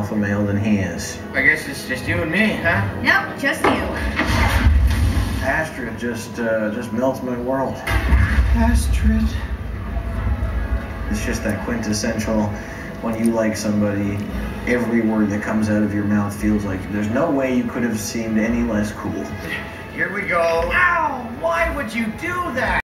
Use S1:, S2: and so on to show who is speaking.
S1: alpha male than he is.
S2: I guess it's just you and me, huh?
S3: Nope, just you.
S1: Astrid just melts my world.
S4: Astrid.
S1: It's just that quintessential, when you like somebody, every word that comes out of your mouth feels like there's no way you could have seemed any less cool.
S2: Here we go. Ow! Why would you do that?